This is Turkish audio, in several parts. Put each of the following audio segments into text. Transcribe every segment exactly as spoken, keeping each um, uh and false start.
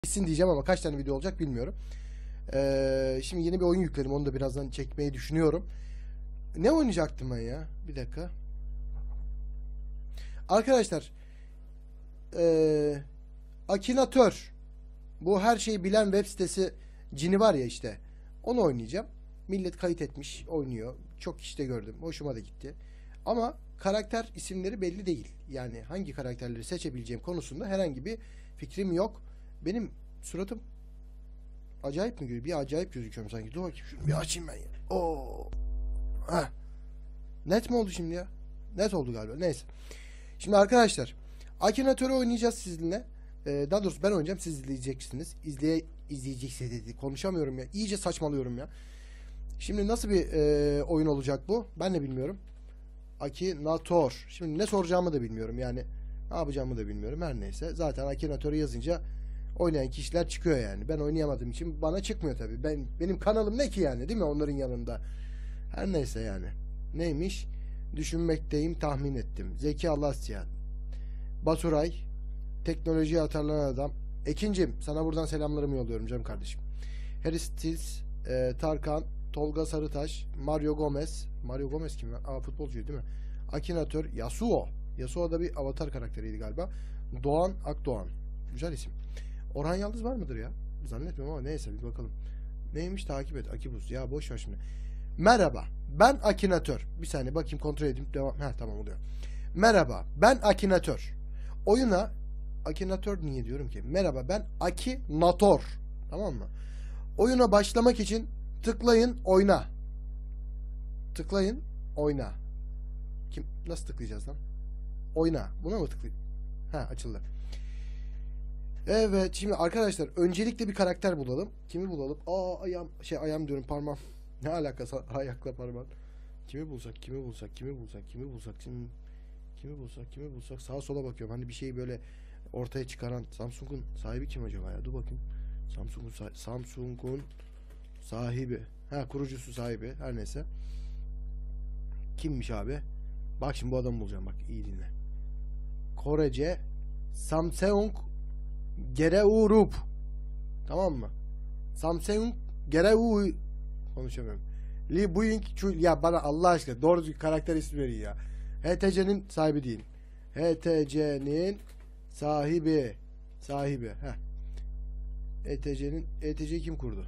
Bitsin diyeceğim ama kaç tane video olacak bilmiyorum. Ee, şimdi yeni bir oyun yükledim. Onu da birazdan çekmeyi düşünüyorum. Ne oynayacaktım ben ya? Bir dakika. Arkadaşlar ee, Akinator. Bu her şeyi bilen web sitesi cini var ya işte. Onu oynayacağım. Millet kayıt etmiş, oynuyor. Çok kişi de gördüm. Hoşuma da gitti. Ama karakter isimleri belli değil. Yani hangi karakterleri seçebileceğim konusunda herhangi bir fikrim yok. Benim suratım acayip mi gözüküyor? Bir acayip gözüküyorum sanki. Dur bakayım şunu bir açayım ben ya. Oo. Heh. Net mi oldu şimdi ya? Net oldu galiba. Neyse. Şimdi arkadaşlar Akinator'u oynayacağız sizinle. Ee, daha doğrusu ben oynayacağım. Siz izleyeceksiniz. İzleye, izleyeceksiniz dedi. Konuşamıyorum ya. İyice saçmalıyorum ya. Şimdi nasıl bir e, oyun olacak bu? Ben de bilmiyorum. Akinator. Şimdi ne soracağımı da bilmiyorum. Yani ne yapacağımı da bilmiyorum. Her neyse. Zaten Akinator'u yazınca oynayan kişiler çıkıyor yani. Ben oynayamadığım için bana çıkmıyor tabii. Ben benim kanalım ne ki yani, değil mi onların yanında? Her neyse yani. Neymiş? Düşünmekteyim, tahmin ettim. Zeki Alasya. Baturay. Teknolojiye atarlanan adam. Ekincim, sana buradan selamlarımı yolluyorum canım kardeşim. Harry Styles, e, Tarkan, Tolga Sarıtaş, Mario Gomez. Mario Gomez kim lan? Aa, futbolcu değil mi? Akinator, Yasuo. Yasuo da bir avatar karakteriydi galiba. Doğan Akdoğan. Güzel isim. Orhan Yıldız var mıdır ya? Zannetmiyorum ama neyse bir bakalım. Neymiş, takip et. Akibus. Ya boş ver şimdi. Merhaba. Ben Akinator. Bir saniye bakayım, kontrol edeyim. Devam. Heh, tamam oluyor. Merhaba. Ben Akinator. Oyuna Akinator niye diyorum ki? Merhaba ben Akinator. Tamam mı? Oyuna başlamak için tıklayın oyna. Tıklayın oyna. Kim nasıl tıklayacağız lan? Oyna. Buna mı tıklayayım? Ha, açıldı. Evet, şimdi arkadaşlar öncelikle bir karakter bulalım. Kimi bulalım? Aa, ayağım şey ayağım diyorum, parmağım. Ne alakası ayakla parmağım? Kimi bulsak, kimi bulsak, kimi bulsak, kimi bulsak, kimi, kimi bulsak, kimi bulsak, sağa sola bakıyorum. Hani bir şeyi böyle ortaya çıkaran Samsung'un sahibi kim acaba ya? Dur bakayım. Samsung'un sahibi, Samsung'un sahibi. Ha, kurucusu, sahibi. Her neyse. Kimmiş abi? Bak şimdi bu adamı bulacağım, bak iyi dinle. Korece Samsung Gereurup. Tamam mı? Samsung Gereu konuşamıyorum. Li Buing Chul, ya bana Allah aşkına doğru düzgün karakter ismi verin ya. H T C'nin sahibi değil. H T C'nin sahibi. Sahibi. Heh. E T C'nin E T C'yi kim kurdu?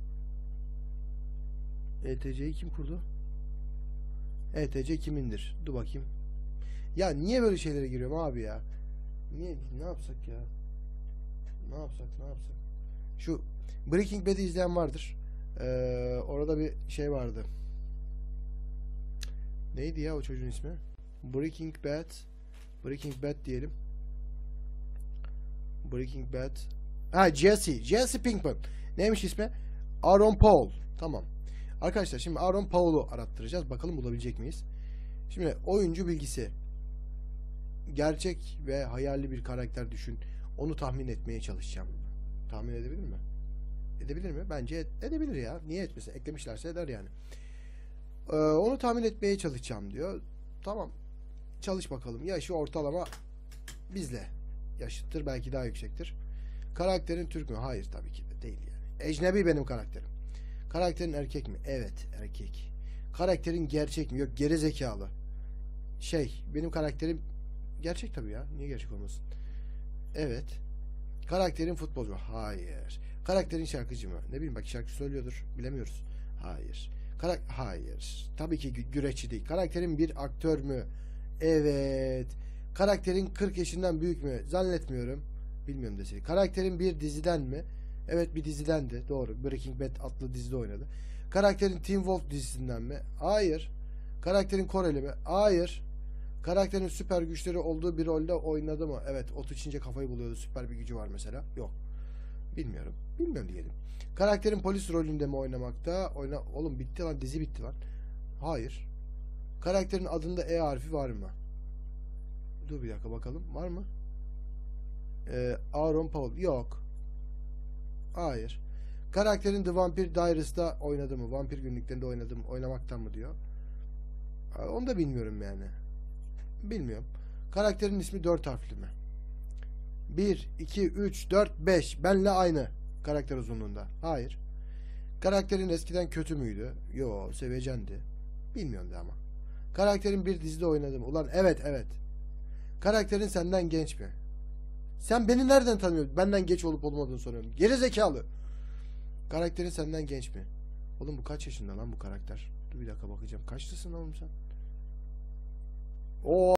E T C'yi kim kurdu? E T C kimindir? Dur bakayım. Ya niye böyle şeylere giriyorum abi ya? Niye, ne yapsak ya? Ne yapsak, ne yapsak? Şu Breaking Bad'i izleyen vardır. Ee, orada bir şey vardı. Neydi ya o çocuğun ismi? Breaking Bad. Breaking Bad diyelim. Breaking Bad. Ha, Jesse. Jesse Pinkman. Neymiş ismi? Aaron Paul. Tamam. Arkadaşlar şimdi Aaron Paul'u arattıracağız. Bakalım bulabilecek miyiz? Şimdi oyuncu bilgisi. Gerçek ve hayali bir karakter düşün. Onu tahmin etmeye çalışacağım. Tahmin edebilir mi? Edebilir mi? Bence ed- edebilir ya. Niye etmesin? Eklemişlerse eder yani. Ee, onu tahmin etmeye çalışacağım diyor. Tamam. Çalış bakalım. Yaşı ortalama bizle yaşıttır. Belki daha yüksektir. Karakterin Türk mü? Hayır tabii ki de değil yani. Ecnebi benim karakterim. Karakterin erkek mi? Evet, erkek. Karakterin gerçek mi? Yok, geri zekalı. Şey, benim karakterim gerçek tabii ya. Niye gerçek olmasın? Evet. Karakterin futbolcu mu? Hayır. Karakterin şarkıcı mı? Ne bileyim, belki şarkı söylüyordur. Bilemiyoruz. Hayır. Karak Hayır. Tabii ki gü- güreşçi değil. Karakterin bir aktör mü? Evet. Karakterin kırk yaşından büyük mü? Zannetmiyorum. Bilmiyorum deseydi. Karakterin bir diziden mi? Evet, bir dizidendi. Doğru. Breaking Bad adlı dizide oynadı. Karakterin Teen Wolf dizisinden mi? Hayır. Karakterin Koreli mi? Hayır. Karakterin süper güçleri olduğu bir rolde oynadı mı? Evet, ot içince kafayı buluyordu. Süper bir gücü var mesela. Yok. Bilmiyorum. Bilmiyorum diyelim. Karakterin polis rolünde mi oynamakta? Oyna Oğlum bitti lan. Dizi bitti lan. Hayır. Karakterin adında E harfi var mı? Dur bir dakika bakalım. Var mı? Ee, Aaron Paul. Yok. Hayır. Karakterin The Vampire Diaries'ta oynadı mı? Vampir günlüklerinde oynadı mı? Oynamaktan mı diyor. Onu da bilmiyorum yani. Bilmiyorum. Karakterin ismi dört harfli mi? bir, iki, üç, dört, beş. Benle aynı karakter uzunluğunda. Hayır. Karakterin eskiden kötü müydü? Yo, sevecendi. Bilmiyorum da ama. Karakterin bir dizide oynadı mı? Ulan evet evet. Karakterin senden genç mi? Sen beni nereden tanıyorsun? Benden geç olup olmadığını soruyorum. Geri zekalı. Karakterin senden genç mi? Oğlum bu kaç yaşında lan bu karakter? Dur bir dakika bakacağım. Kaçlısın oğlum sen? Oo.